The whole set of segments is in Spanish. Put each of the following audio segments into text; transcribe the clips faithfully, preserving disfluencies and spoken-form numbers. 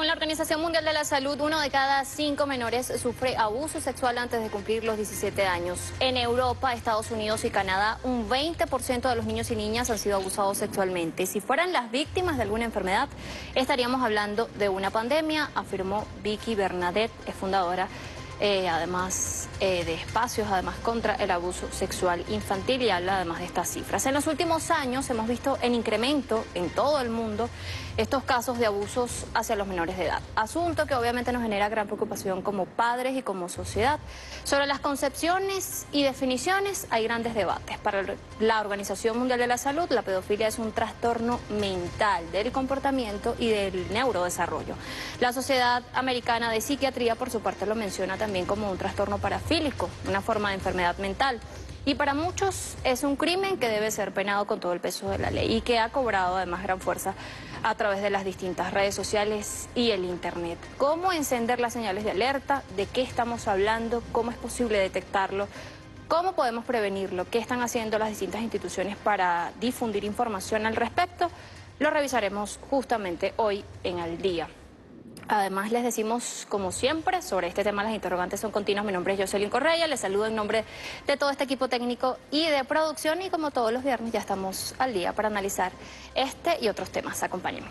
Según la Organización Mundial de la Salud, uno de cada cinco menores sufre abuso sexual antes de cumplir los diecisiete años. En Europa, Estados Unidos y Canadá, un veinte por ciento de los niños y niñas han sido abusados sexualmente. Si fueran las víctimas de alguna enfermedad, estaríamos hablando de una pandemia, afirmó Vicky Bernadette, es fundadora Eh, además eh, de espacios, además contra el abuso sexual infantil, y habla además de estas cifras. En los últimos años hemos visto en incremento en todo el mundo estos casos de abusos hacia los menores de edad, asunto que obviamente nos genera gran preocupación como padres y como sociedad. Sobre las concepciones y definiciones hay grandes debates. Para la Organización Mundial de la Salud, la pedofilia es un trastorno mental del comportamiento y del neurodesarrollo. La Sociedad Americana de Psiquiatría, por su parte, lo menciona también también como un trastorno parafílico, una forma de enfermedad mental. Y para muchos es un crimen que debe ser penado con todo el peso de la ley y que ha cobrado además gran fuerza a través de las distintas redes sociales y el internet. ¿Cómo encender las señales de alerta? ¿De qué estamos hablando? ¿Cómo es posible detectarlo? ¿Cómo podemos prevenirlo? ¿Qué están haciendo las distintas instituciones para difundir información al respecto? Lo revisaremos justamente hoy en Al Día. Además, les decimos, como siempre, sobre este tema las interrogantes son continuas. Mi nombre es Jocelyn Correa, les saludo en nombre de todo este equipo técnico y de producción, y como todos los viernes ya estamos al día para analizar este y otros temas. Acompáñenme.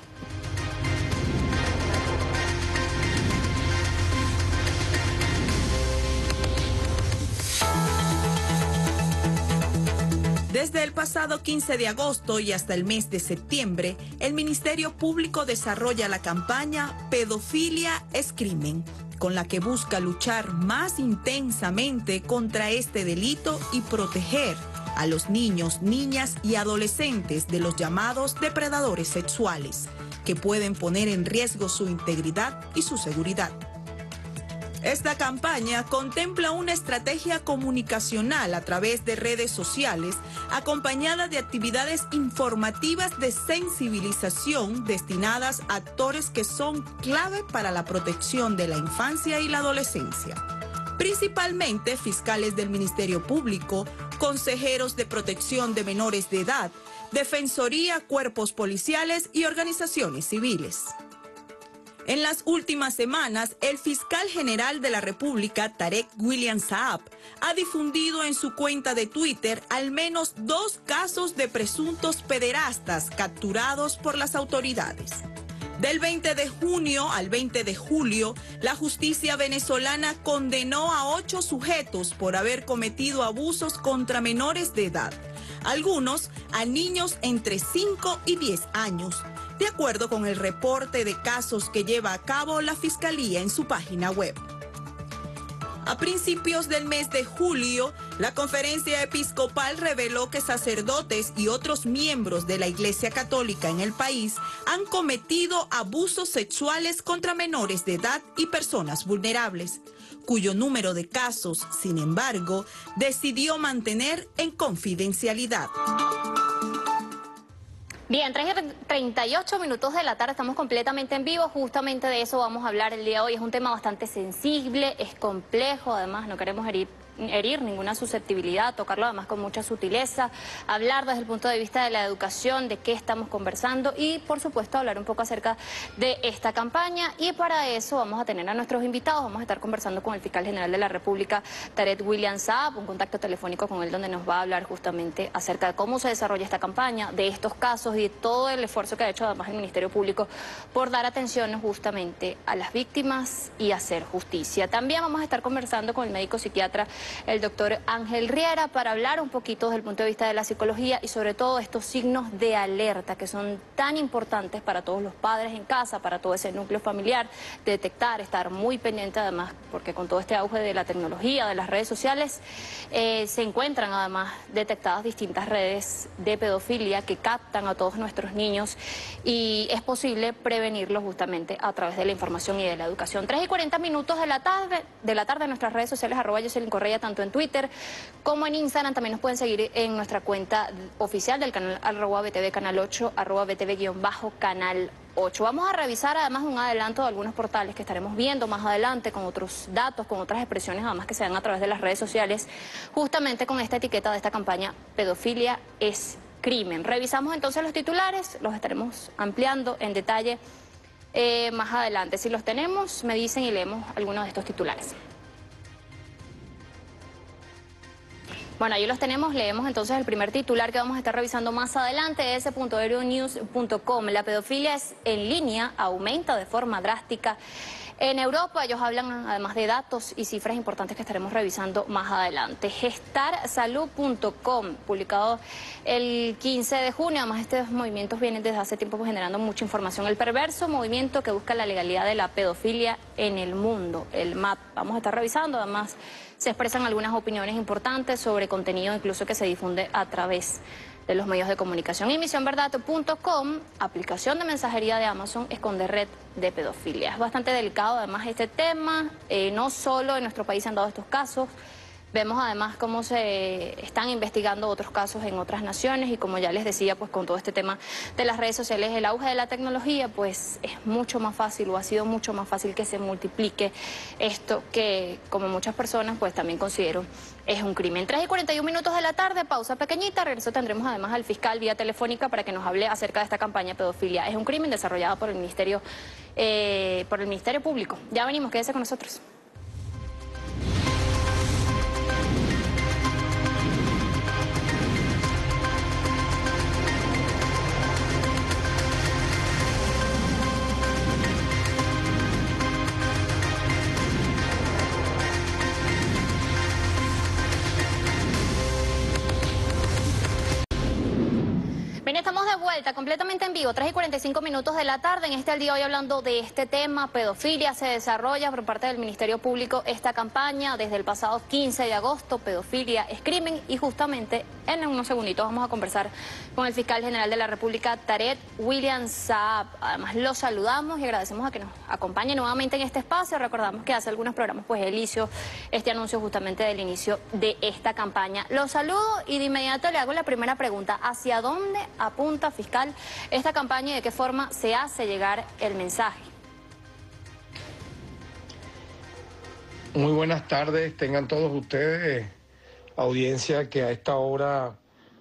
Desde el pasado quince de agosto y hasta el mes de septiembre, el Ministerio Público desarrolla la campaña Pedofilia es Crimen, con la que busca luchar más intensamente contra este delito y proteger a los niños, niñas y adolescentes de los llamados depredadores sexuales, que pueden poner en riesgo su integridad y su seguridad. Esta campaña contempla una estrategia comunicacional a través de redes sociales, acompañada de actividades informativas de sensibilización destinadas a actores que son clave para la protección de la infancia y la adolescencia. Principalmente fiscales del Ministerio Público, consejeros de protección de menores de edad, defensoría, cuerpos policiales y organizaciones civiles. En las últimas semanas, el fiscal general de la República, Tarek William Saab, ha difundido en su cuenta de Twitter al menos dos casos de presuntos pederastas capturados por las autoridades. Del veinte de junio al veinte de julio, la justicia venezolana condenó a ocho sujetos por haber cometido abusos contra menores de edad, algunos a niños entre cinco y diez años, de acuerdo con el reporte de casos que lleva a cabo la Fiscalía en su página web. A principios del mes de julio, la Conferencia Episcopal reveló que sacerdotes y otros miembros de la Iglesia Católica en el país han cometido abusos sexuales contra menores de edad y personas vulnerables, cuyo número de casos, sin embargo, decidió mantener en confidencialidad. Bien, tres y treinta y ocho minutos de la tarde, estamos completamente en vivo. Justamente de eso vamos a hablar el día de hoy. Es un tema bastante sensible, es complejo, además no queremos herir, herir ninguna susceptibilidad, tocarlo además con mucha sutileza, hablar desde el punto de vista de la educación, de qué estamos conversando y, por supuesto, hablar un poco acerca de esta campaña. Y para eso vamos a tener a nuestros invitados. Vamos a estar conversando con el fiscal general de la República, Tarek William Saab, un contacto telefónico con él donde nos va a hablar justamente acerca de cómo se desarrolla esta campaña, de estos casos y de todo el esfuerzo que ha hecho además el Ministerio Público por dar atención justamente a las víctimas y hacer justicia. También vamos a estar conversando con el médico psiquiatra, el doctor Ángel Riera, para hablar un poquito desde el punto de vista de la psicología y sobre todo estos signos de alerta que son tan importantes para todos los padres en casa, para todo ese núcleo familiar, detectar, estar muy pendiente además, porque con todo este auge de la tecnología, de las redes sociales, eh, se encuentran además detectadas distintas redes de pedofilia que captan a todos nuestros niños y es posible prevenirlo justamente a través de la información y de la educación. tres y cuarenta minutos de la tarde, de la tarde en nuestras redes sociales, arroba Jocelyn Correa, tanto en Twitter como en Instagram. También nos pueden seguir en nuestra cuenta oficial del canal arroba B T V Canal ocho, arroba B T V-Canal ocho. Vamos a revisar además un adelanto de algunos portales que estaremos viendo más adelante con otros datos, con otras expresiones además que se dan a través de las redes sociales, justamente con esta etiqueta de esta campaña, Pedofilia es Crimen. Revisamos entonces los titulares, los estaremos ampliando en detalle eh, más adelante. Si los tenemos, me dicen y leemos algunos de estos titulares. Bueno, ahí los tenemos, leemos entonces el primer titular que vamos a estar revisando más adelante, ese punto euronews punto com. La pedofilia es en línea, aumenta de forma drástica en Europa. Ellos hablan además de datos y cifras importantes que estaremos revisando más adelante. gestar salud punto com, publicado el quince de junio. Además, estos movimientos vienen desde hace tiempo generando mucha información. El perverso movimiento que busca la legalidad de la pedofilia en el mundo, el M A P. Vamos a estar revisando, además se expresan algunas opiniones importantes sobre contenido incluso que se difunde a través de los medios de comunicación. Y misión verdad punto com, aplicación de mensajería de Amazon, esconde red de pedofilia. Es bastante delicado además este tema, eh, no solo en nuestro país se han dado estos casos. Vemos además cómo se están investigando otros casos en otras naciones y como ya les decía, pues con todo este tema de las redes sociales, el auge de la tecnología, pues es mucho más fácil o ha sido mucho más fácil que se multiplique esto que como muchas personas pues también considero es un crimen. tres y cuarenta y un minutos de la tarde, pausa pequeñita, regreso tendremos además al fiscal vía telefónica para que nos hable acerca de esta campaña pedofilia. Es un crimen desarrollado por el Ministerio, eh, por el Ministerio Público. Ya venimos, quédese con nosotros. Bien, estamos de vuelta completamente en vivo, tres y cuarenta y cinco minutos de la tarde. En este al día hoy hablando de este tema, pedofilia. Se desarrolla por parte del Ministerio Público esta campaña desde el pasado quince de agosto, pedofilia es crimen, y justamente en unos segunditos vamos a conversar con el fiscal general de la República, Tarek William Saab. Además lo saludamos y agradecemos a que nos acompañe nuevamente en este espacio. Recordamos que hace algunos programas pues él hizo este anuncio justamente del inicio de esta campaña. Lo saludo y de inmediato le hago la primera pregunta. ¿Hacia dónde apunta, fiscal, esta campaña y de qué forma se hace llegar el mensaje? Muy buenas tardes, tengan todos ustedes, audiencia que a esta hora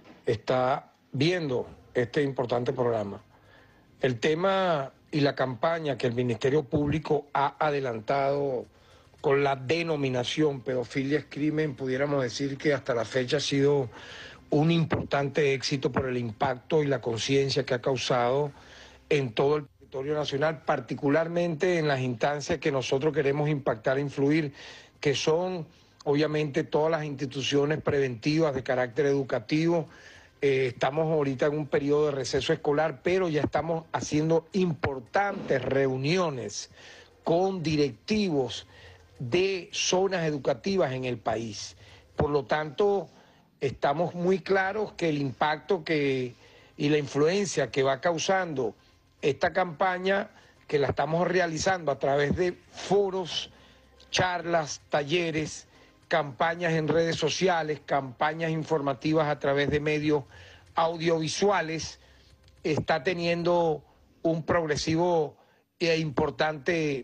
está viendo este importante programa. El tema y la campaña que el Ministerio Público ha adelantado con la denominación pedofilia es crimen, pudiéramos decir que hasta la fecha ha sido un importante éxito por el impacto y la conciencia que ha causado en todo el territorio nacional, particularmente en las instancias que nosotros queremos impactar e influir, que son obviamente todas las instituciones preventivas de carácter educativo. Eh, estamos ahorita en un periodo de receso escolar, pero ya estamos haciendo importantes reuniones con directivos de zonas educativas en el país. Por lo tanto, estamos muy claros que el impacto que, y la influencia que va causando esta campaña, que la estamos realizando a través de foros, charlas, talleres, campañas en redes sociales, campañas informativas a través de medios audiovisuales, está teniendo un progresivo e importante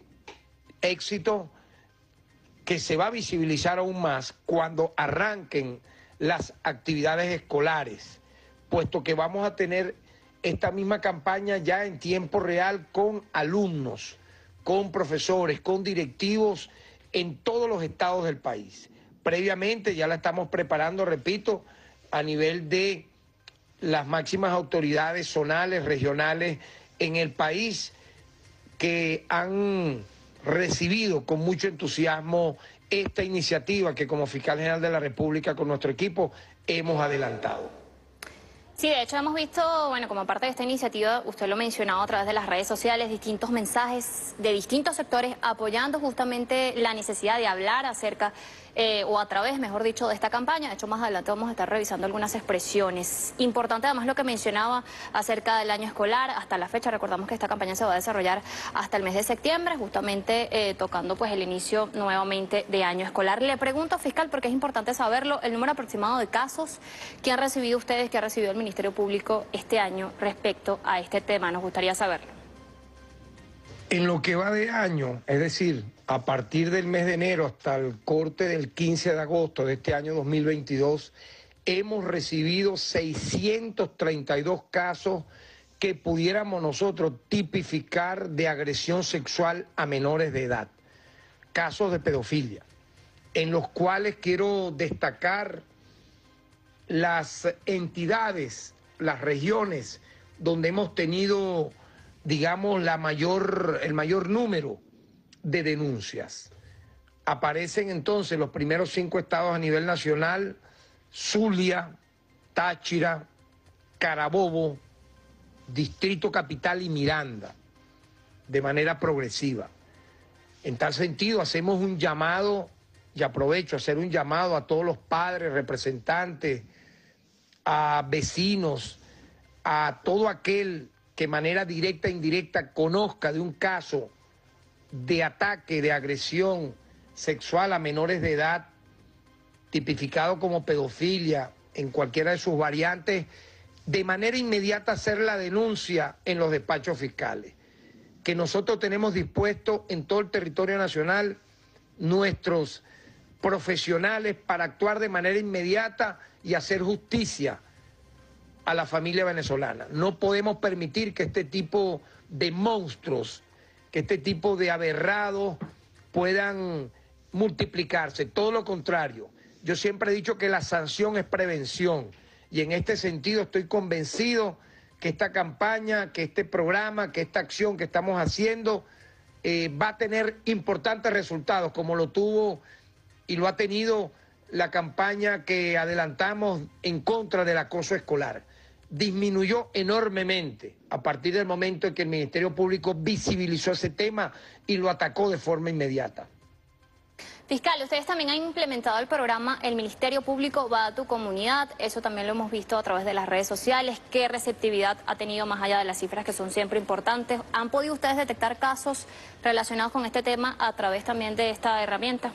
éxito que se va a visibilizar aún más cuando arranquen las actividades escolares, puesto que vamos a tener esta misma campaña ya en tiempo real con alumnos, con profesores, con directivos en todos los estados del país. Previamente ya la estamos preparando, repito, a nivel de las máximas autoridades zonales, regionales en el país, que han recibido con mucho entusiasmo esta iniciativa que como fiscal general de la República con nuestro equipo hemos adelantado. Sí, de hecho hemos visto, bueno, como parte de esta iniciativa, usted lo ha mencionado a través de las redes sociales, distintos mensajes de distintos sectores apoyando justamente la necesidad de hablar acerca, eh, o a través, mejor dicho, de esta campaña. De hecho, más adelante vamos a estar revisando algunas expresiones. Importante además lo que mencionaba acerca del año escolar. Hasta la fecha, recordamos que esta campaña se va a desarrollar hasta el mes de septiembre, justamente eh, tocando pues el inicio nuevamente de año escolar. Le pregunto, fiscal, porque es importante saberlo, el número aproximado de casos que han recibido ustedes, que ha recibido el Ministerio Público este año respecto a este tema. Nos gustaría saberlo. En lo que va de año, es decir, a partir del mes de enero hasta el corte del quince de agosto de este año dos mil veintidós, hemos recibido seiscientos treinta y dos casos que pudiéramos nosotros tipificar de agresión sexual a menores de edad, casos de pedofilia, en los cuales quiero destacar las entidades, las regiones donde hemos tenido, digamos, la mayor, el mayor número de denuncias. Aparecen entonces los primeros cinco estados a nivel nacional: Zulia, Táchira, Carabobo, Distrito Capital y Miranda, de manera progresiva. En tal sentido, hacemos un llamado, y aprovecho a hacer un llamado a todos los padres, representantes, a vecinos, a todo aquel que de manera directa e indirecta conozca de un caso de ataque, de agresión sexual a menores de edad, tipificado como pedofilia en cualquiera de sus variantes, de manera inmediata hacer la denuncia en los despachos fiscales, que nosotros tenemos dispuesto en todo el territorio nacional nuestros profesionales para actuar de manera inmediata y hacer justicia a la familia venezolana. No podemos permitir que este tipo de monstruos, que este tipo de aberrados puedan multiplicarse. Todo lo contrario, yo siempre he dicho que la sanción es prevención, y en este sentido estoy convencido que esta campaña, que este programa, que esta acción que estamos haciendo eh, va a tener importantes resultados, como lo tuvo y lo ha tenido la campaña que adelantamos en contra del acoso escolar. Disminuyó enormemente a partir del momento en que el Ministerio Público visibilizó ese tema y lo atacó de forma inmediata. Fiscal, ustedes también han implementado el programa El Ministerio Público va a tu comunidad. Eso también lo hemos visto a través de las redes sociales. ¿Qué receptividad ha tenido más allá de las cifras que son siempre importantes? ¿Han podido ustedes detectar casos relacionados con este tema a través también de esta herramienta?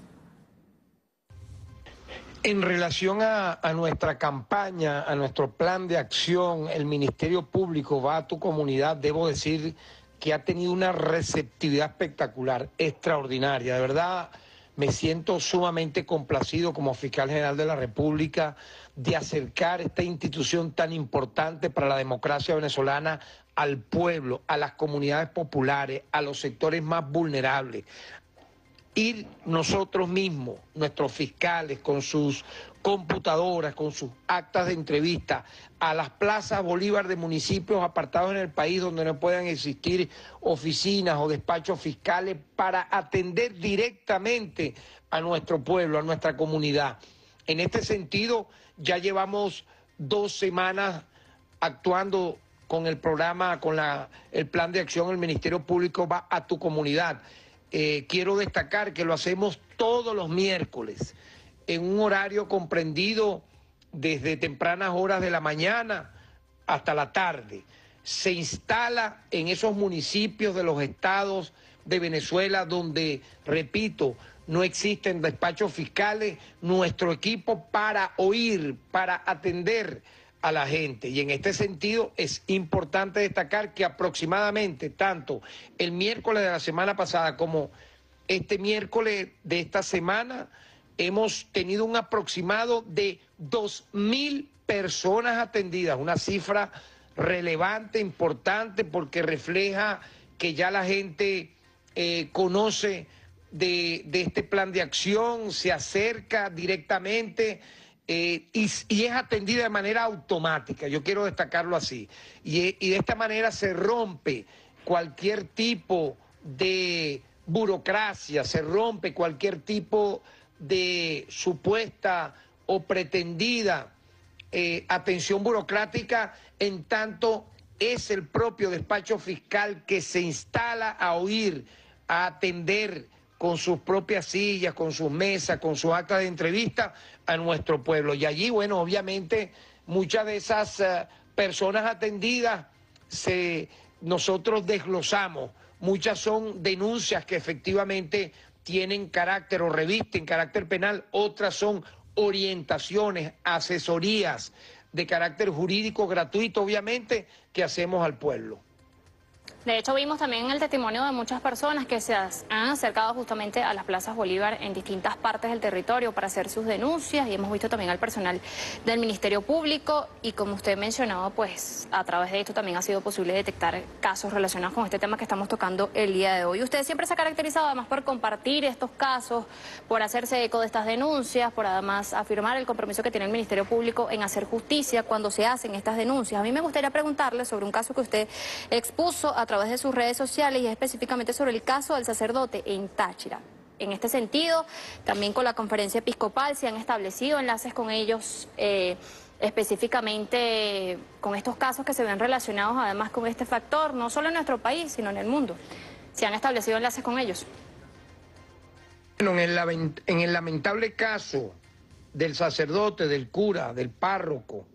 En relación a, a nuestra campaña, a nuestro plan de acción, el Ministerio Público va a tu comunidad, debo decir que ha tenido una receptividad espectacular, extraordinaria. De verdad, me siento sumamente complacido como fiscal general de la República de acercar esta institución tan importante para la democracia venezolana al pueblo, a las comunidades populares, a los sectores más vulnerables. Ir nosotros mismos, nuestros fiscales, con sus computadoras, con sus actas de entrevista, a las plazas Bolívar de municipios apartados en el país donde no puedan existir oficinas o despachos fiscales, para atender directamente a nuestro pueblo, a nuestra comunidad. En este sentido, ya llevamos dos semanas actuando con el programa, con la, el plan de acción El Ministerio Público va a tu comunidad. Eh, quiero destacar que lo hacemos todos los miércoles, en un horario comprendido desde tempranas horas de la mañana hasta la tarde. Se instala en esos municipios de los estados de Venezuela donde, repito, no existen despachos fiscales, nuestro equipo para oír, para atender a la gente. Y en este sentido es importante destacar que aproximadamente tanto el miércoles de la semana pasada como este miércoles de esta semana hemos tenido un aproximado de dos mil personas atendidas, una cifra relevante, importante, porque refleja que ya la gente eh, conoce de, de este plan de acción, se acerca directamente eh, y, y es atendida de manera automática. Yo quiero destacarlo así. Y, y de esta manera se rompe cualquier tipo de burocracia, se rompe cualquier tipo de supuesta o pretendida eh, atención burocrática, en tanto es el propio despacho fiscal que se instala a oír, a atender con sus propias sillas, con sus mesas, con sus actas de entrevista a nuestro pueblo. Y allí, bueno, obviamente muchas de esas uh, personas atendidas se, nosotros desglosamos. Muchas son denuncias que efectivamente tienen carácter o revisten carácter penal, otras son orientaciones, asesorías de carácter jurídico gratuito, obviamente, que hacemos al pueblo. De hecho, vimos también el testimonio de muchas personas que se han acercado justamente a las plazas Bolívar en distintas partes del territorio para hacer sus denuncias, y hemos visto también al personal del Ministerio Público, y como usted mencionaba, pues a través de esto también ha sido posible detectar casos relacionados con este tema que estamos tocando el día de hoy. Usted siempre se ha caracterizado además por compartir estos casos, por hacerse eco de estas denuncias, por además afirmar el compromiso que tiene el Ministerio Público en hacer justicia cuando se hacen estas denuncias. A mí me gustaría preguntarle sobre un caso que usted expuso a través a través de sus redes sociales, y específicamente sobre el caso del sacerdote en Táchira. En este sentido, también con la conferencia episcopal se han establecido enlaces con ellos, eh, específicamente con estos casos que se ven relacionados además con este factor, no solo en nuestro país, sino en el mundo. Se han establecido enlaces con ellos. Bueno, en el, en el lamentable caso del sacerdote, del cura, del párroco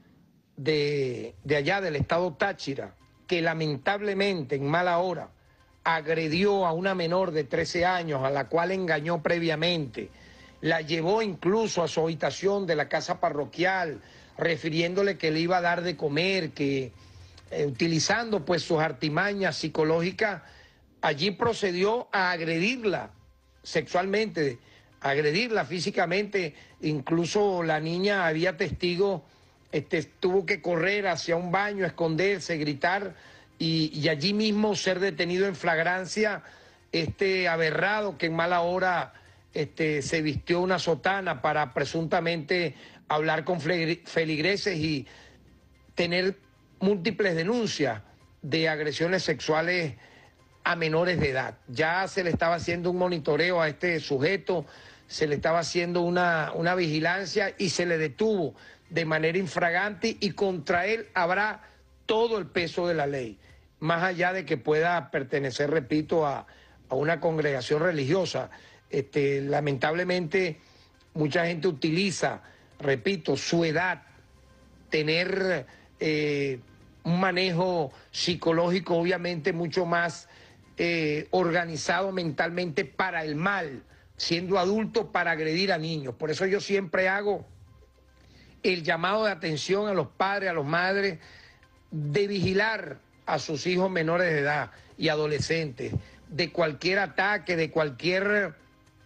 de, de allá del estado Táchira, que lamentablemente en mala hora agredió a una menor de trece años, a la cual engañó previamente, la llevó incluso a su habitación de la casa parroquial, refiriéndole que le iba a dar de comer, que eh, utilizando pues sus artimañas psicológicas, allí procedió a agredirla sexualmente, a agredirla físicamente. Incluso la niña, había testigos, Este, tuvo que correr hacia un baño, esconderse, gritar y, y allí mismo ser detenido en flagrancia este aberrado que en mala hora este, se vistió una sotana para presuntamente hablar con feligreses y tener múltiples denuncias de agresiones sexuales a menores de edad. Ya se le estaba haciendo un monitoreo a este sujeto, se le estaba haciendo una, una vigilancia y se le detuvo de manera infragante, y contra él habrá todo el peso de la ley, más allá de que pueda pertenecer, repito, a, a una congregación religiosa. Este, lamentablemente, mucha gente utiliza, repito, su edad, tener eh, un manejo psicológico obviamente mucho más eh, organizado mentalmente para el mal, siendo adulto, para agredir a niños. Por eso yo siempre hago el llamado de atención a los padres, a las madres, de vigilar a sus hijos menores de edad y adolescentes de cualquier ataque, de cualquier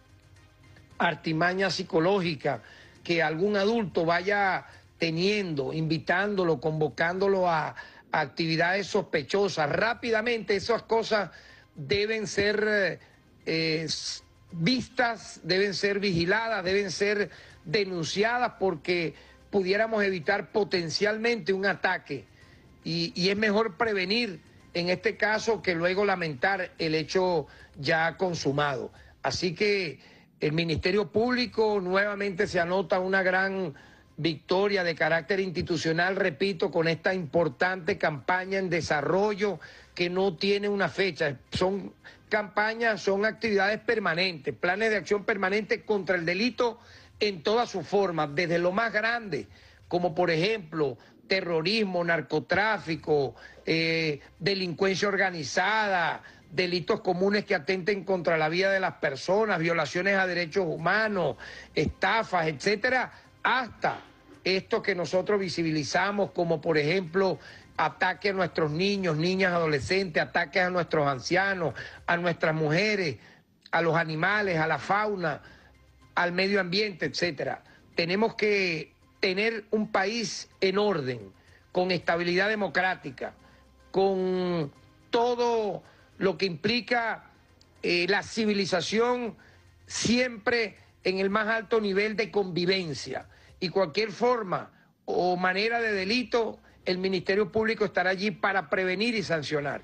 artimaña psicológica que algún adulto vaya teniendo, invitándolo, convocándolo a, a actividades sospechosas. Rápidamente esas cosas deben ser eh, vistas, deben ser vigiladas, deben ser denunciadas, porque pudiéramos evitar potencialmente un ataque, y, y es mejor prevenir en este caso que luego lamentar el hecho ya consumado. Así que el Ministerio Público nuevamente se anota una gran victoria de carácter institucional, repito, con esta importante campaña en desarrollo que no tiene una fecha. Son campañas, son actividades permanentes, planes de acción permanentes contra el delito en todas sus formas, desde lo más grande, como por ejemplo terrorismo, narcotráfico, eh, delincuencia organizada, delitos comunes que atenten contra la vida de las personas, violaciones a derechos humanos, estafas, etcétera, hasta esto que nosotros visibilizamos, como por ejemplo ataques a nuestros niños, niñas, adolescentes, ataques a nuestros ancianos, a nuestras mujeres, a los animales, a la fauna, al medio ambiente, etcétera. Tenemos que tener un país en orden, con estabilidad democrática, con todo lo que implica eh, la civilización, siempre en el más alto nivel de convivencia. Y cualquier forma o manera de delito, el Ministerio Público estará allí para prevenir y sancionar.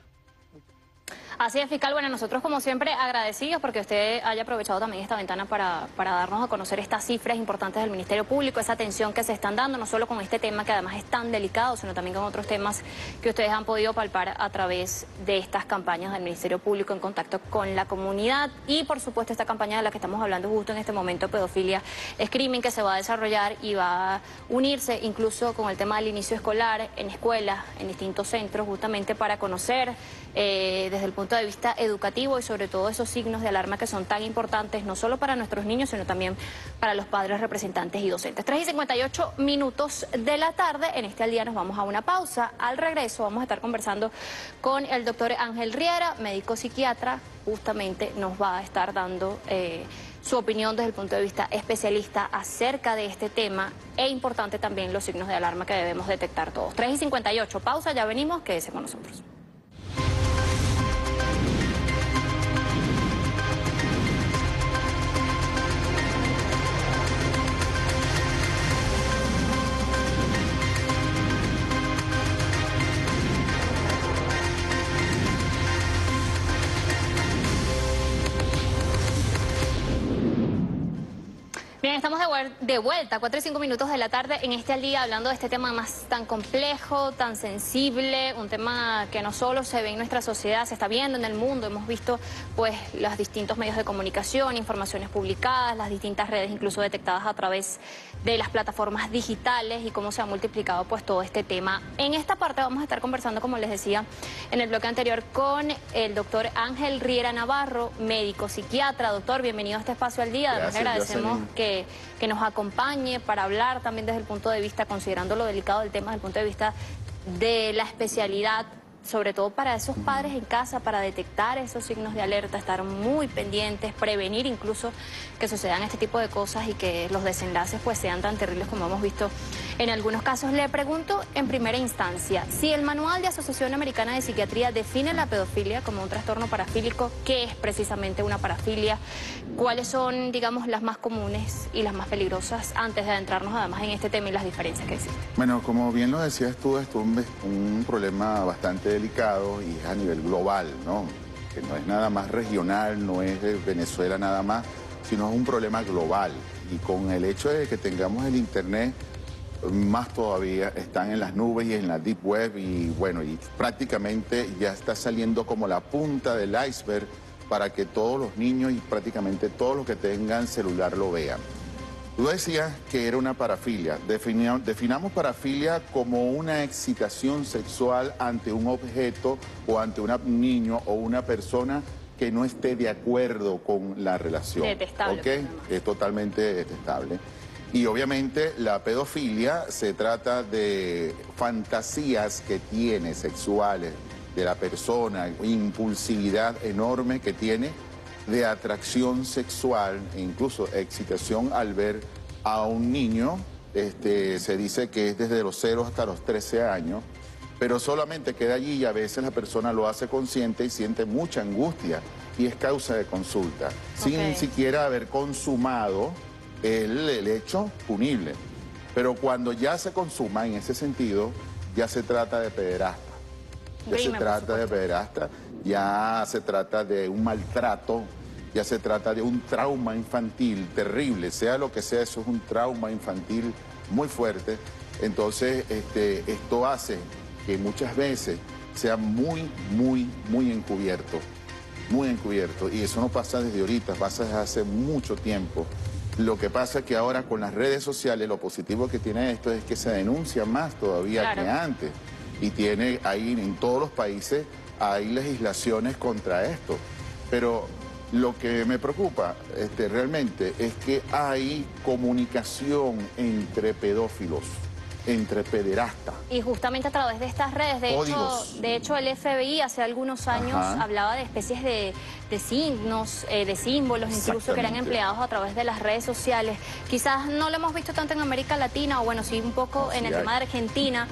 Así es, fiscal. Bueno, nosotros como siempre agradecidos porque usted haya aprovechado también esta ventana para, para darnos a conocer estas cifras importantes del Ministerio Público, esa atención que se están dando, no solo con este tema que además es tan delicado, sino también con otros temas que ustedes han podido palpar a través de estas campañas del Ministerio Público en contacto con la comunidad. Y por supuesto esta campaña de la que estamos hablando justo en este momento, Pedofilia es Crimen, que se va a desarrollar y va a unirse incluso con el tema del inicio escolar en escuelas, en distintos centros, justamente para conocer eh, desde el punto punto de vista educativo y sobre todo esos signos de alarma que son tan importantes, no solo para nuestros niños, sino también para los padres, representantes y docentes. tres y cincuenta y ocho minutos de la tarde, en este al día nos vamos a una pausa. Al regreso vamos a estar conversando con el doctor Ángel Riera, médico psiquiatra, justamente nos va a estar dando eh, su opinión desde el punto de vista especialista acerca de este tema e importante también los signos de alarma que debemos detectar todos. tres y cincuenta y ocho, pausa, ya venimos, quédese con nosotros. Bien, estamos de, de vuelta, cuatro y cinco minutos de la tarde en este al día, hablando de este tema más tan complejo, tan sensible, un tema que no solo se ve en nuestra sociedad, se está viendo en el mundo. Hemos visto pues los distintos medios de comunicación, informaciones publicadas, las distintas redes incluso detectadas a través de las plataformas digitales y cómo se ha multiplicado pues todo este tema. En esta parte vamos a estar conversando, como les decía en el bloque anterior, con el doctor Ángel Riera Navarro, médico psiquiatra. Doctor, bienvenido a este espacio al día. Además, le agradecemos que que nos acompañe para hablar también desde el punto de vista, considerando lo delicado del tema, desde el punto de vista de la especialidad, sobre todo para esos padres en casa, para detectar esos signos de alerta, estar muy pendientes, prevenir incluso que sucedan este tipo de cosas y que los desenlaces pues sean tan terribles como hemos visto en algunos casos. Le pregunto en primera instancia, si el Manual de Asociación Americana de Psiquiatría define la pedofilia como un trastorno parafílico, ¿qué es precisamente una parafilia? ¿Cuáles son, digamos, las más comunes y las más peligrosas, antes de adentrarnos además en este tema y las diferencias que existen? Bueno, como bien lo decías tú, esto es un, un problema bastante delicado y es a nivel global, ¿no? Que no es nada más regional, no es de Venezuela nada más, sino es un problema global. Y con el hecho de que tengamos el Internet, más todavía están en las nubes y en la deep web y bueno, y prácticamente ya está saliendo como la punta del iceberg para que todos los niños y prácticamente todos los que tengan celular lo vean. Tú decías que era una parafilia. Definamos, definamos parafilia como una excitación sexual ante un objeto o ante un niño o una persona que no esté de acuerdo con la relación. Detestable. ¿Okay? Es totalmente detestable. Y obviamente la pedofilia se trata de fantasías que tiene sexuales de la persona, impulsividad enorme que tiene, de atracción sexual e incluso excitación al ver a un niño. Este, se dice que es desde los cero hasta los trece años, pero solamente queda allí y a veces la persona lo hace consciente y siente mucha angustia y es causa de consulta, okay, sin siquiera haber consumado el, el hecho punible. Pero cuando ya se consuma en ese sentido, ya se trata de pederasta, ya Grime, se trata de pederasta, ya se trata de un maltrato, ya se trata de un trauma infantil terrible, sea lo que sea, eso es un trauma infantil muy fuerte. Entonces, este, esto hace que muchas veces sea muy, muy, muy encubierto, muy encubierto. Y eso no pasa desde ahorita, pasa desde hace mucho tiempo. Lo que pasa es que ahora con las redes sociales, lo positivo que tiene esto es que se denuncia más todavía claro. que antes. Y tiene ahí en todos los países hay legislaciones contra esto, pero lo que me preocupa este, realmente es que hay comunicación entre pedófilos, entre pederastas. Y justamente a través de estas redes, de hecho, de hecho el F B I hace algunos años Ajá. hablaba de especies de, de signos, eh, de símbolos incluso que eran empleados a través de las redes sociales. Quizás no lo hemos visto tanto en América Latina, o bueno, sí un poco sí, en el hay. tema de Argentina,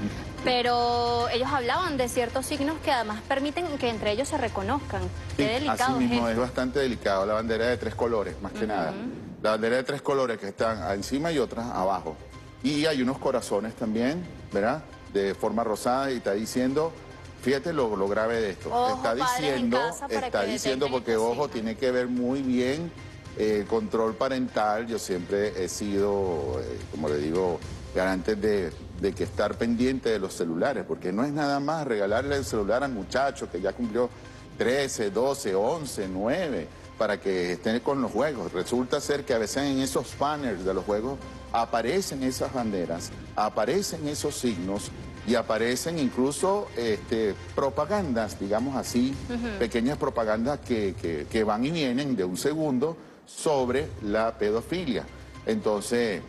pero ellos hablaban de ciertos signos que además permiten que entre ellos se reconozcan. Qué sí, delicado así mismo es, es bastante delicado, la bandera de tres colores, más que uh-huh. nada. La bandera de tres colores que están encima y otras abajo. Y hay unos corazones también, ¿verdad? De forma rosada y está diciendo, fíjate lo, lo grave de esto. Ojo, está diciendo, está diciendo porque ojo, tiene que ver muy bien el eh, control parental. Yo siempre he sido, eh, como le digo, garante de, de que estar pendiente de los celulares, porque no es nada más regalarle el celular al muchacho que ya cumplió trece, doce, once, nueve, para que estén con los juegos. Resulta ser que a veces en esos banners de los juegos aparecen esas banderas, aparecen esos signos y aparecen incluso este, propagandas, digamos así, uh-huh. pequeñas propagandas que, que, que van y vienen de un segundo sobre la pedofilia. Entonces,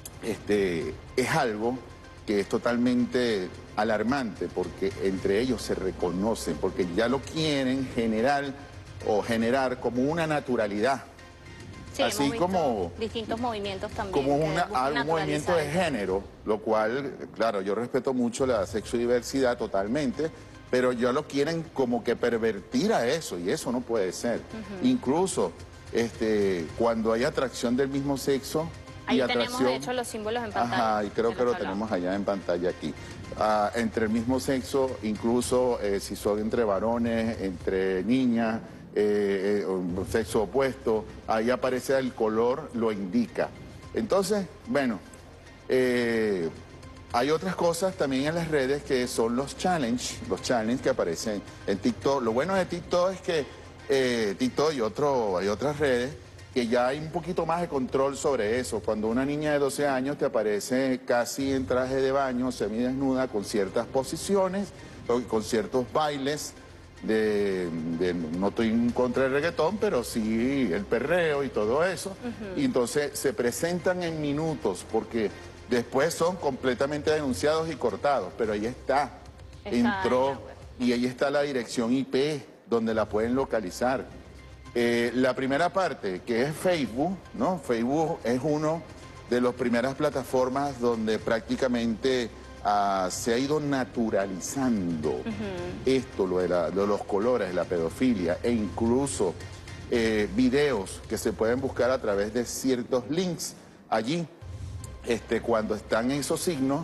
este, es algo que es totalmente alarmante porque entre ellos se reconocen, porque ya lo quieren generar o generar como una naturalidad. Sí, así como distintos movimientos también. Como una, algún movimiento de género, lo cual, claro, yo respeto mucho la sexodiversidad totalmente, pero ya lo quieren como que pervertir a eso, y eso no puede ser. Uh-huh. Incluso este, cuando hay atracción del mismo sexo. Ahí y tenemos, atracción, de hecho, los símbolos en pantalla. Ajá, y creo que lo tenemos allá en pantalla aquí. Uh, entre el mismo sexo, incluso eh, si son entre varones, entre niñas, eh, eh, sexo opuesto, ahí aparece el color, lo indica. Entonces, bueno, eh, hay otras cosas también en las redes que son los challenge, los challenge que aparecen en TikTok. Lo bueno de TikTok es que eh, TikTok y, otro, hay otras redes que ya hay un poquito más de control sobre eso. Cuando una niña de doce años te aparece casi en traje de baño, semidesnuda, con ciertas posiciones, con ciertos bailes, de, de no estoy en contra del reggaetón, pero sí el perreo y todo eso. Uh-huh. Y entonces se presentan en minutos, porque después son completamente denunciados y cortados, pero ahí está, está entró, y ahí está la dirección I P, donde la pueden localizar. Eh, la primera parte, que es Facebook, ¿no? Facebook es una de las primeras plataformas donde prácticamente uh, se ha ido naturalizando uh-huh. esto, lo de, la, de los colores, de la pedofilia, e incluso eh, videos que se pueden buscar a través de ciertos links allí, este, cuando están esos signos,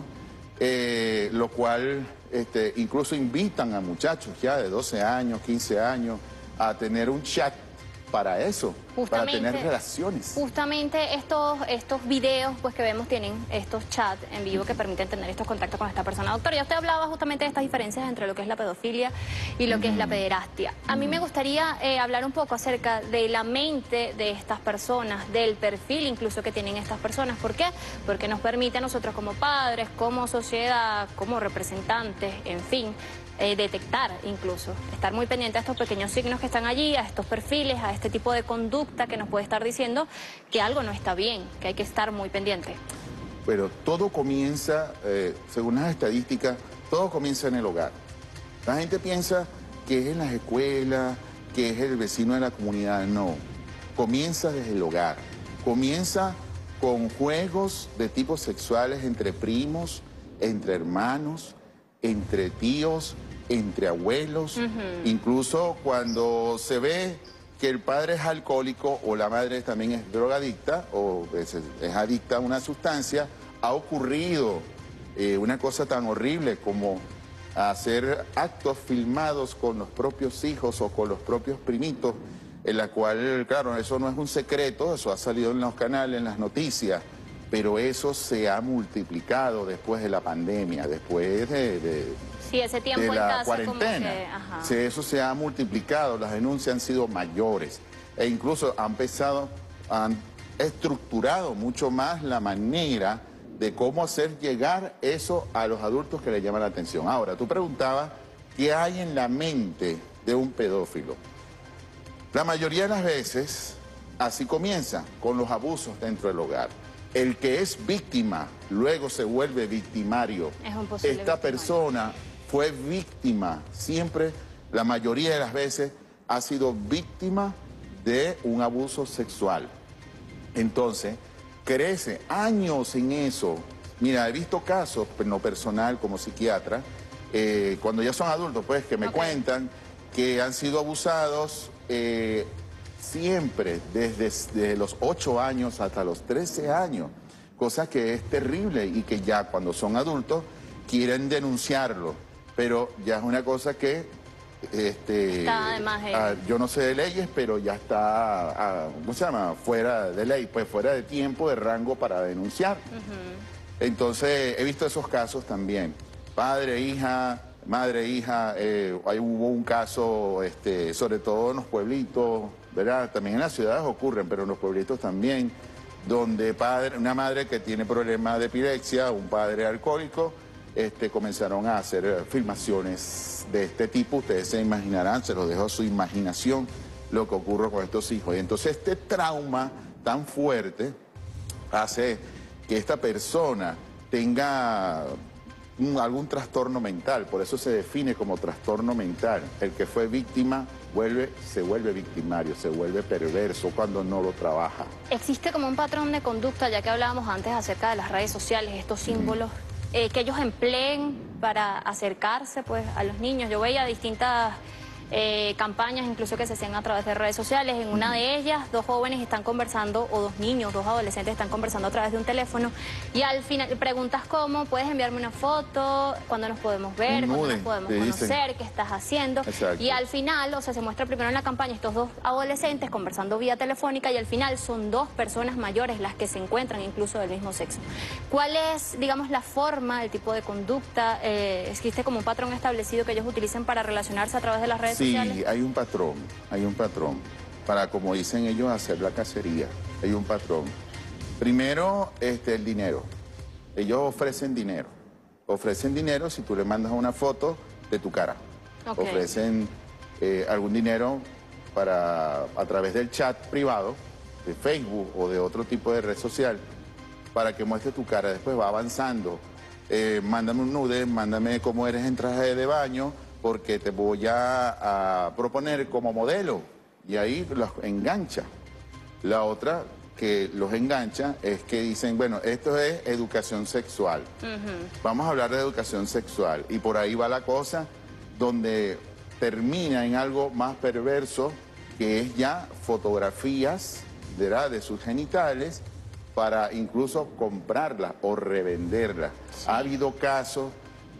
eh, lo cual este, incluso invitan a muchachos ya de doce años, quince años, a tener un chat para eso, para tener relaciones. Justamente estos, estos videos pues, que vemos tienen estos chats en vivo que permiten tener estos contactos con esta persona. Doctor, ya usted hablaba justamente de estas diferencias entre lo que es la pedofilia y lo que mm. es la pederastia. A mí mm. me gustaría eh, hablar un poco acerca de la mente de estas personas, del perfil incluso que tienen estas personas. ¿Por qué? Porque nos permite a nosotros como padres, como sociedad, como representantes, en fin, Eh, detectar incluso, estar muy pendiente a estos pequeños signos que están allí, a estos perfiles, a este tipo de conducta que nos puede estar diciendo que algo no está bien, que hay que estar muy pendiente. Pero todo comienza, eh, según las estadísticas, todo comienza en el hogar. La gente piensa que es en las escuelas, que es el vecino de la comunidad. No, comienza desde el hogar. Comienza con juegos de tipos sexuales entre primos, entre hermanos, entre tíos, entre abuelos, uh-huh. incluso cuando se ve que el padre es alcohólico o la madre también es drogadicta o es, es adicta a una sustancia, ha ocurrido eh, una cosa tan horrible como hacer actos filmados con los propios hijos o con los propios primitos, en la cual, claro, eso no es un secreto, eso ha salido en los canales, en las noticias, pero eso se ha multiplicado después de la pandemia, después de, de, sí, ese tiempo de la en casa, cuarentena. Que, ajá. Sí, eso se ha multiplicado, las denuncias han sido mayores e incluso han empezado, han estructurado mucho más la manera de cómo hacer llegar eso a los adultos que le llaman la atención. Ahora, tú preguntabas qué hay en la mente de un pedófilo. La mayoría de las veces así comienza, con los abusos dentro del hogar. El que es víctima luego se vuelve victimario. Es un posible Esta victimario. persona fue víctima, siempre, la mayoría de las veces, ha sido víctima de un abuso sexual. Entonces, crece años en eso. Mira, he visto casos, no personal como psiquiatra, eh, cuando ya son adultos, pues, que me okay. cuentan que han sido abusados eh, siempre, desde, desde los ocho años hasta los trece años, cosa que es terrible y que ya cuando son adultos quieren denunciarlo, pero ya es una cosa que, este, está además de... ah, yo no sé de leyes, pero ya está, ah, ¿cómo se llama? Fuera de ley, pues fuera de tiempo, de rango para denunciar. Uh-huh. Entonces, he visto esos casos también, padre, hija, madre, hija, eh, ahí hubo un caso, este, sobre todo en los pueblitos, ¿verdad? También en las ciudades ocurren, pero en los pueblitos también, donde padre, una madre que tiene problemas de epilepsia, un padre alcohólico, este, comenzaron a hacer eh, filmaciones de este tipo. Ustedes se imaginarán, se los dejo a su imaginación, lo que ocurre con estos hijos. Y entonces este trauma tan fuerte hace que esta persona tenga un, algún trastorno mental. Por eso se define como trastorno mental. El que fue víctima vuelve, se vuelve victimario, se vuelve perverso cuando no lo trabaja. Existe como un patrón de conducta, ya que hablábamos antes acerca de las redes sociales, estos símbolos eh, que ellos empleen para acercarse pues a los niños. Yo veía distintas eh, campañas incluso que se hacían a través de redes sociales. En una de ellas, dos jóvenes están conversando, o dos niños, dos adolescentes están conversando a través de un teléfono, y al final preguntas cómo, ¿puedes enviarme una foto? ¿Cuándo nos podemos ver? Un ¿Cuándo nude, nos podemos te conocer? dicen. ¿Qué estás haciendo? Exacto. Y al final, o sea, se muestra primero en la campaña estos dos adolescentes conversando vía telefónica, y al final son dos personas mayores las que se encuentran, incluso del mismo sexo. ¿Cuál es, digamos, la forma, el tipo de conducta? Eh, ¿Existe como un patrón establecido que ellos utilicen para relacionarse a través de las redes Sí, sociales? Sí, hay un patrón, hay un patrón. Para, como dicen ellos, hacer la cacería. Hay un patrón. Primero, este, el dinero. Ellos ofrecen dinero. Ofrecen dinero si tú le mandas una foto de tu cara. Okay. Ofrecen eh, algún dinero para, a través del chat privado, de Facebook o de otro tipo de red social, para que muestre tu cara. Después va avanzando. Eh, mándame un nude, mándame cómo eres en traje de baño, porque te voy a, a proponer como modelo. Y ahí los engancha. La otra que los engancha es que dicen, bueno, esto es educación sexual. Uh-huh. Vamos a hablar de educación sexual. Y por ahí va la cosa, donde termina en algo más perverso, que es ya fotografías, ¿verdad?, de sus genitales, para incluso comprarlas o revenderlas. Sí. Ha habido casos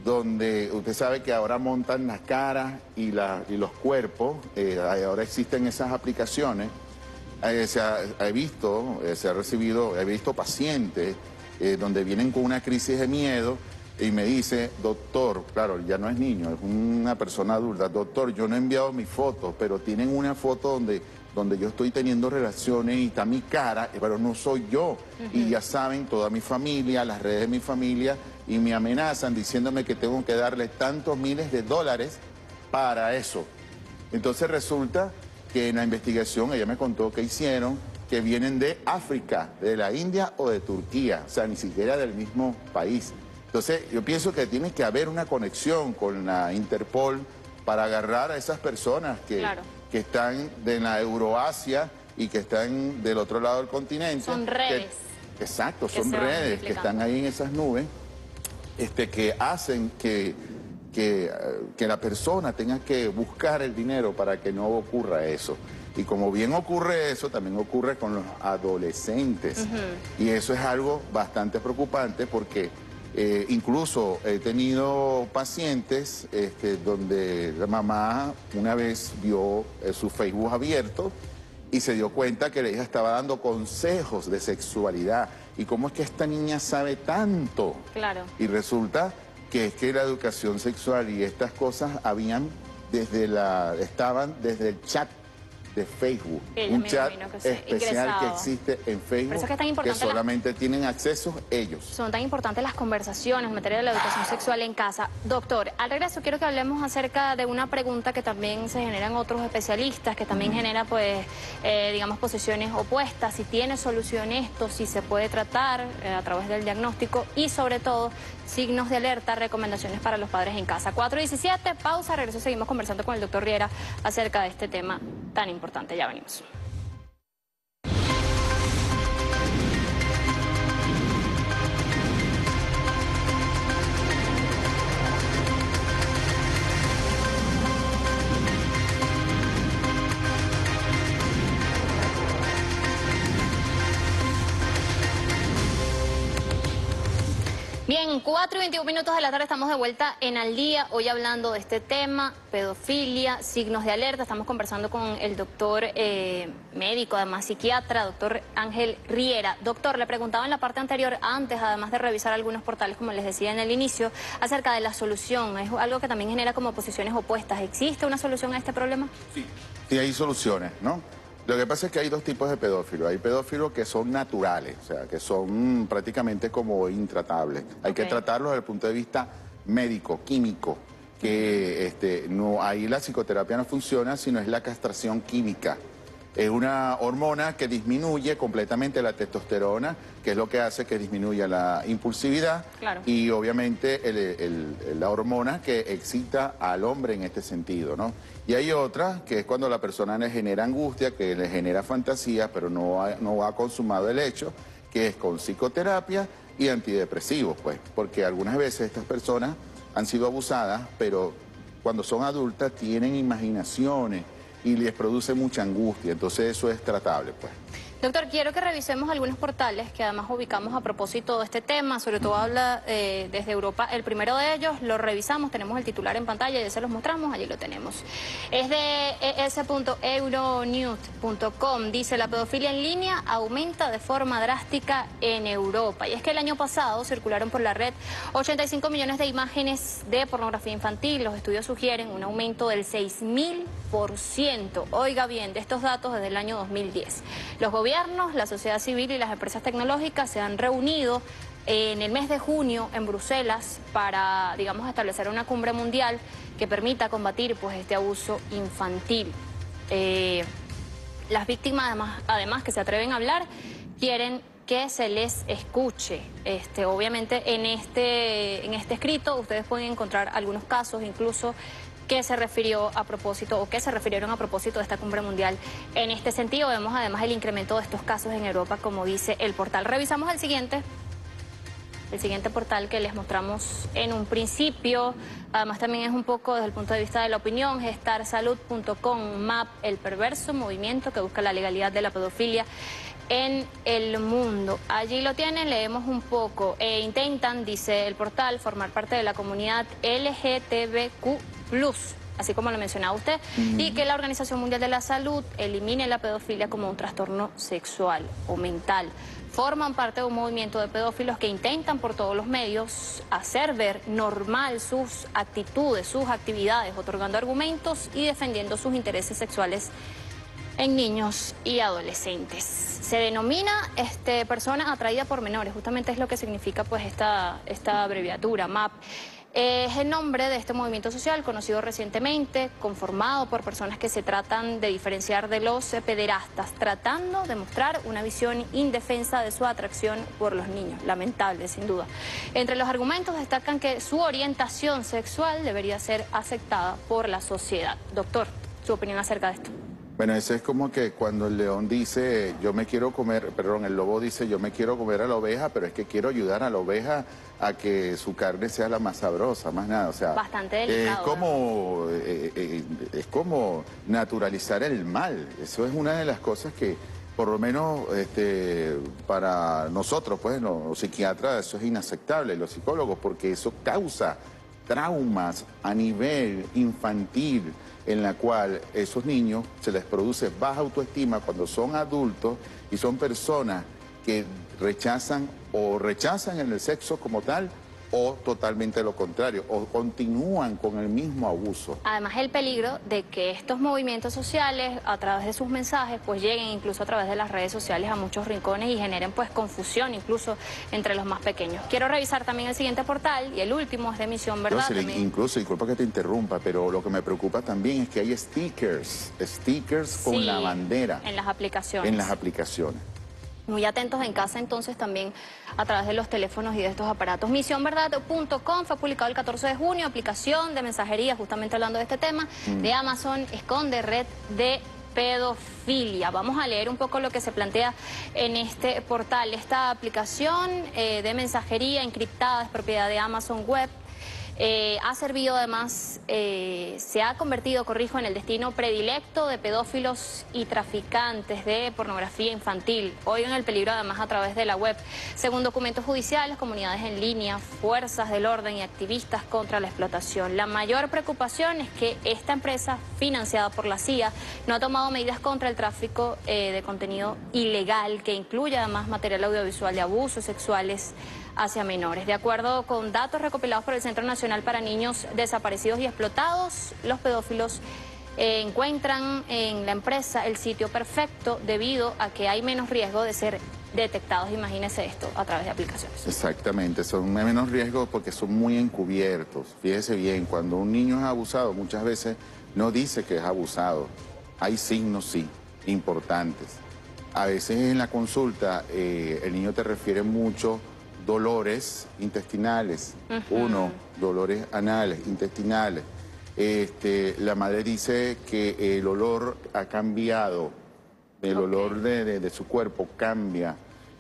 donde usted sabe que ahora montan las caras y, la, y los cuerpos, eh, ahora existen esas aplicaciones. Eh, se ha, he visto, eh, se ha recibido, he visto pacientes eh, donde vienen con una crisis de miedo y me dice, doctor, claro, ya no es niño, es una persona adulta, doctor, yo no he enviado mis fotos, pero tienen una foto donde, donde yo estoy teniendo relaciones y está mi cara, pero no soy yo. Uh-huh. Y ya saben, toda mi familia, las redes de mi familia, y me amenazan diciéndome que tengo que darle tantos miles de dólares para eso. Entonces resulta que en la investigación ella me contó que hicieron, que vienen de África, de la India o de Turquía, o sea, ni siquiera del mismo país. Entonces yo pienso que tiene que haber una conexión con la Interpol para agarrar a esas personas que, claro, que están de la Euroasia y que están del otro lado del continente. Son redes. Que, exacto, son redes que están ahí en esas nubes. Este, que hacen que, que, que la persona tenga que buscar el dinero para que no ocurra eso. Y como bien ocurre eso, también ocurre con los adolescentes. Uh-huh. Y eso es algo bastante preocupante porque eh, incluso he tenido pacientes este, donde la mamá una vez vio eh, su Facebook abierto y se dio cuenta que la hija estaba dando consejos de sexualidad. ¿Y cómo es que esta niña sabe tanto? Claro. Y resulta que es que la educación sexual y estas cosas habían desde la, estaban desde el chat de Facebook. Ella un chat que sí, especial ingresado. que existe en Facebook, Por eso es que, es tan que solamente la... tienen acceso ellos. Son tan importantes las conversaciones en materia de la educación sexual en casa. Doctor, al regreso quiero que hablemos acerca de una pregunta que también se generan otros especialistas, que también mm. genera, pues, eh, digamos, posiciones opuestas. Si tiene solución esto, si se puede tratar eh, a través del diagnóstico y, sobre todo, signos de alerta, recomendaciones para los padres en casa. cuatro diecisiete, pausa, regreso, seguimos conversando con el doctor Riera acerca de este tema tan importante. Ya venimos. Bien, cuatro y veintiún minutos de la tarde, estamos de vuelta en Al Día, hoy hablando de este tema, pedofilia, signos de alerta. Estamos conversando con el doctor eh, médico, además psiquiatra, doctor Ángel Riera. Doctor, le preguntaba en la parte anterior, antes, además de revisar algunos portales, como les decía en el inicio, acerca de la solución. Es algo que también genera como posiciones opuestas. ¿Existe una solución a este problema? Sí, sí hay soluciones, ¿no? Lo que pasa es que hay dos tipos de pedófilos. Hay pedófilos que son naturales, o sea, que son prácticamente como intratables. Hay okay. que tratarlos desde el punto de vista médico, químico, que este, no, ahí la psicoterapia no funciona, sino es la castración química. Es una hormona que disminuye completamente la testosterona, que es lo que hace que disminuya la impulsividad. Claro. Y obviamente el, el, la hormona que excita al hombre en este sentido, ¿no? Y hay otra, que es cuando la persona le genera angustia, que le genera fantasía, pero no ha, no ha consumado el hecho, que es con psicoterapia y antidepresivos, pues. Porque algunas veces estas personas han sido abusadas, pero cuando son adultas tienen imaginaciones y les produce mucha angustia, entonces eso es tratable, pues. Doctor, quiero que revisemos algunos portales que además ubicamos a propósito de este tema, sobre todo habla eh, desde Europa. El primero de ellos lo revisamos, tenemos el titular en pantalla, ya se los mostramos, allí lo tenemos. Es de e s punto euronews punto com, dice: la pedofilia en línea aumenta de forma drástica en Europa. Y es que el año pasado circularon por la red ochenta y cinco millones de imágenes de pornografía infantil. Los estudios sugieren un aumento del seis mil por ciento. Oiga bien, de estos datos desde el año dos mil diez. Los gobiernos, la sociedad civil y las empresas tecnológicas se han reunido en el mes de junio en Bruselas para, digamos, establecer una cumbre mundial que permita combatir pues este abuso infantil. Eh, las víctimas, además, además que se atreven a hablar, quieren que se les escuche. Este, obviamente en este, en este escrito ustedes pueden encontrar algunos casos, incluso que se refirió a propósito o que se refirieron a propósito de esta cumbre mundial. En este sentido vemos además el incremento de estos casos en Europa, como dice el portal. Revisamos el siguiente, el siguiente portal que les mostramos en un principio. Además también es un poco desde el punto de vista de la opinión, gestar salud punto com, MAP, el perverso movimiento que busca la legalidad de la pedofilia en el mundo. Allí lo tienen, leemos un poco. E intentan, dice el portal, formar parte de la comunidad L G T B Q plus, así como lo mencionaba usted, uh-huh. y que la Organización Mundial de la Salud elimine la pedofilia como un trastorno sexual o mental. Forman parte de un movimiento de pedófilos que intentan por todos los medios hacer ver normal sus actitudes, sus actividades, otorgando argumentos y defendiendo sus intereses sexuales en niños y adolescentes. Se denomina este, persona atraída por menores, justamente es lo que significa pues esta, esta abreviatura, MAP. Es el nombre de este movimiento social conocido recientemente, conformado por personas que se tratan de diferenciar de los pederastas, tratando de mostrar una visión indefensa de su atracción por los niños. Lamentable, sin duda. Entre los argumentos destacan que su orientación sexual debería ser aceptada por la sociedad. Doctor, su opinión acerca de esto. Bueno, eso es como que cuando el león dice, yo me quiero comer, perdón, el lobo dice, yo me quiero comer a la oveja, pero es que quiero ayudar a la oveja a que su carne sea la más sabrosa, más nada, o sea... Bastante delicado. Es como, eh, eh, es como naturalizar el mal, eso es una de las cosas que, por lo menos este, para nosotros, pues, los, los psiquiatras, eso es inaceptable, los psicólogos, porque eso causa traumas a nivel infantil, en la cual esos niños se les produce baja autoestima cuando son adultos y son personas que rechazan o rechazan el sexo como tal o totalmente lo contrario, o continúan con el mismo abuso. Además el peligro de que estos movimientos sociales, a través de sus mensajes, pues lleguen incluso a través de las redes sociales a muchos rincones y generen pues confusión incluso entre los más pequeños. Quiero revisar también el siguiente portal y el último es de Misión Verdad. No, sí, incluso, disculpa que te interrumpa, pero lo que me preocupa también es que hay stickers, stickers con sí, la bandera. En las aplicaciones. En las aplicaciones. Muy atentos en casa entonces también a través de los teléfonos y de estos aparatos. Misión Verdad punto com fue publicado el catorce de junio, aplicación de mensajería, justamente hablando de este tema, mm. de Amazon, esconde red de pedofilia. Vamos a leer un poco lo que se plantea en este portal. Esta aplicación eh, de mensajería encriptada es propiedad de Amazon Web. Eh, ha servido además, eh, se ha convertido, corrijo, en el destino predilecto de pedófilos y traficantes de pornografía infantil. Oigan el peligro además a través de la web. Según documentos judiciales, comunidades en línea, fuerzas del orden y activistas contra la explotación. La mayor preocupación es que esta empresa, financiada por la C I A, no ha tomado medidas contra el tráfico eh, de contenido ilegal, que incluye además material audiovisual de abusos sexuales hacia menores. De acuerdo con datos recopilados por el Centro Nacional para Niños Desaparecidos y Explotados, los pedófilos eh, encuentran en la empresa el sitio perfecto debido a que hay menos riesgo de ser detectados, imagínese esto, a través de aplicaciones. Exactamente, son menos riesgos porque son muy encubiertos. Fíjese bien, cuando un niño es abusado, muchas veces no dice que es abusado. Hay signos, sí, importantes. A veces en la consulta eh, el niño te refiere mucho dolores intestinales, uh-huh. uno, dolores anales, intestinales. Este, la madre dice que el olor ha cambiado, el okay. olor de, de, de su cuerpo cambia.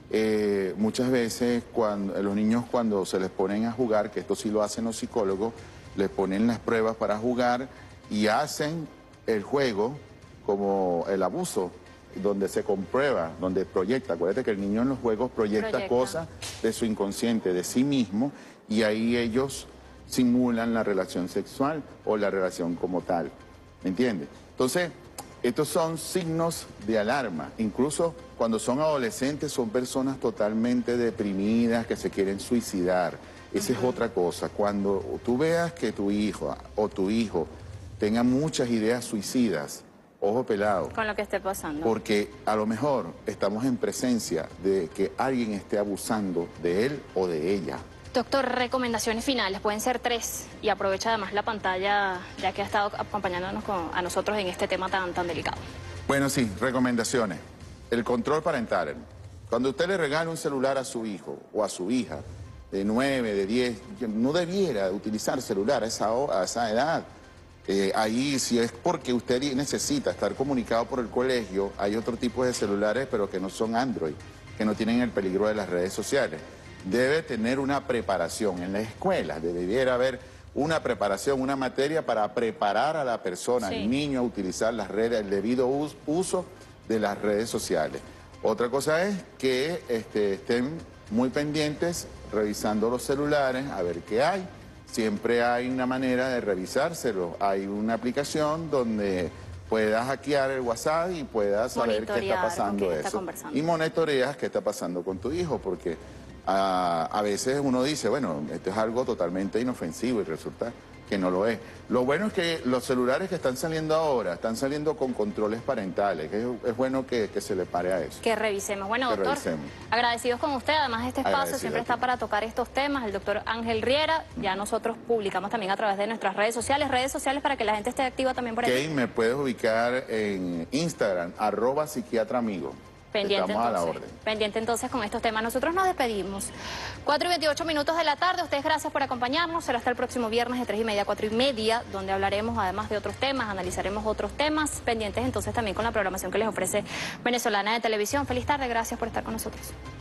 Eh, muchas veces cuando los niños cuando se les ponen a jugar, que esto sí lo hacen los psicólogos, les ponen las pruebas para jugar y hacen el juego como el abuso, donde se comprueba, donde proyecta. Acuérdate que el niño en los juegos proyecta, proyecta. cosas de su inconsciente, de sí mismo, y ahí ellos simulan la relación sexual o la relación como tal. ¿Me entiendes? Entonces, estos son signos de alarma. Incluso cuando son adolescentes son personas totalmente deprimidas que se quieren suicidar. Esa uh-huh. es otra cosa. Cuando tú veas que tu hijo o tu hijo tenga muchas ideas suicidas, ojo pelado. Con lo que esté pasando. Porque a lo mejor estamos en presencia de que alguien esté abusando de él o de ella. Doctor, recomendaciones finales, pueden ser tres, y aprovecha además la pantalla, ya que ha estado acompañándonos con, a nosotros en este tema tan, tan delicado. Bueno, sí, recomendaciones. El control parental. Cuando usted le regala un celular a su hijo o a su hija de nueve, de diez, no debiera utilizar celular a esa, a esa edad. Eh, ahí, si es porque usted necesita estar comunicado por el colegio, hay otro tipo de celulares, pero que no son Android, que no tienen el peligro de las redes sociales. Debe tener una preparación en la escuela, debiera haber una preparación, una materia para preparar a la persona, sí. al niño a utilizar las redes, el debido uso de las redes sociales. Otra cosa es que este, estén muy pendientes revisando los celulares, a ver qué hay. Siempre hay una manera de revisárselo. Hay una aplicación donde puedas hackear el WhatsApp y puedas saber qué está pasando eso. Y monitoreas qué está pasando con tu hijo, porque a, a veces uno dice, bueno, esto es algo totalmente inofensivo y resulta que no lo es. Lo bueno es que los celulares que están saliendo ahora están saliendo con controles parentales, que es, es bueno que, que se le pare a eso. Que revisemos. Bueno, que doctor, revisemos. agradecidos con usted. Además, este espacio siempre está para tocar estos temas. El doctor Ángel Riera, ya nosotros publicamos también a través de nuestras redes sociales, redes sociales para que la gente esté activa también por ahí. Ok, me puedes ubicar en Instagram, arroba psiquiatra amigo. Pendiente Estamos entonces, a la orden. pendiente entonces con estos temas. Nosotros nos despedimos. cuatro y veintiocho minutos de la tarde. Ustedes gracias por acompañarnos. Será hasta el próximo viernes de tres y media a cuatro y media, donde hablaremos además de otros temas, analizaremos otros temas. Pendientes entonces también con la programación que les ofrece Venezolana de Televisión. Feliz tarde, gracias por estar con nosotros.